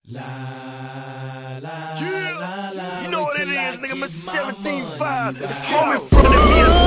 La la Yeah. la la. You know Wait what it till I is, nigga. get Mr. my 17.5. money It's back. coming from the